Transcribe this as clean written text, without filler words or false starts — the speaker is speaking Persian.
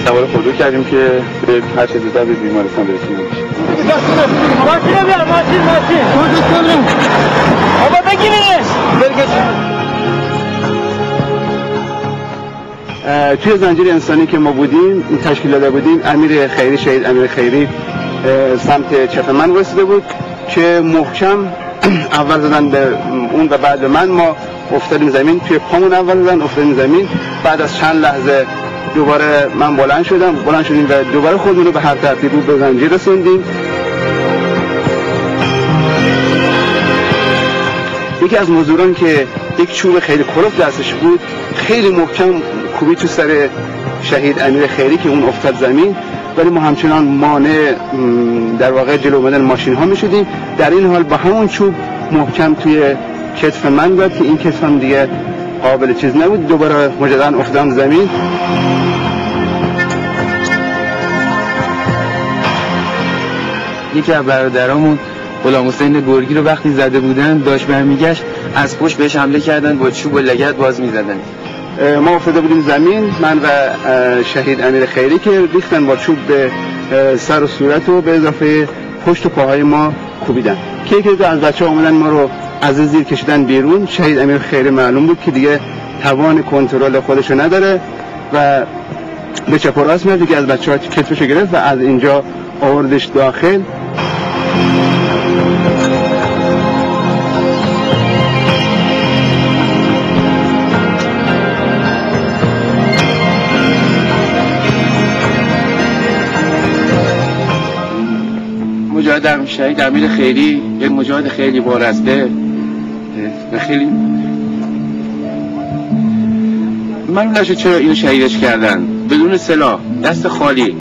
سوار خودرو کردیم که به هر چه زودتر به بیمارستان برسونیم. ماشین بیار، ماشین بابا بگیرش توی زنجیر انسانی که ما بودیم تشکیل داده بودیم، امیر خیری، شهید امیر خیری سمت چپ من رسیده بود که محکم اول زدن به اون و بعد من، ما افتادیم زمین، توی پامون اول زدن افتادیم زمین. بعد از چند لحظه دوباره من بلند شدیم و دوباره خودمون رو به هر ترتیب به زنجیر رسوندیم. یکی از مزدوران که یک چوب خیلی کلفت دستش بود خیلی محکم کوبید تو سر شهید امیر خیری که اون افتاد زمین، ولی ما همچنان مانع در واقع جلو اومدن ماشین ها می شدیم. در این حال با همون چوب محکم توی کتف من زد که این کتفم دیگه قابل چیز نبود، دوباره مجددا افتادم زمین. یکی از برادرامون غلام حسین گرگی رو وقتی زده بودن داشت برمیگشت، از پشت بهش حمله کردن، با چوب و لگد باز می‌زدن. ما افتاده بودیم زمین، من و شهید امیر خیری، که ریختن با چوب به سر و صورت و به اضافه پشت و پاهای ما کوبیدن. که یکی از بچه‌ها اومدن ما رو از زیر کشیدن بیرون. شهید امیر خیری معلوم بود که دیگه توان کنترل خودشو نداره و به چپ و راست میاد. یکی از بچه‌ها کتفشو گرفت و از اینجا آوردش داخل. مجاهد شهید امیر خیری یک مجاهد خیلی وارسته و خیلی معلوم نشد چرا اینو شهیدش کردن بدون سلاح، دست خالی.